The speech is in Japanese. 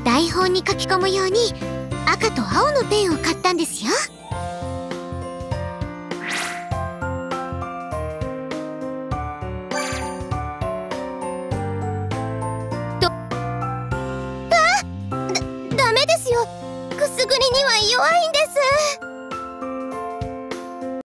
台本に書き込むように赤と青のペンを買ったんですよ。ダメですよ。くすぐりには弱いんです。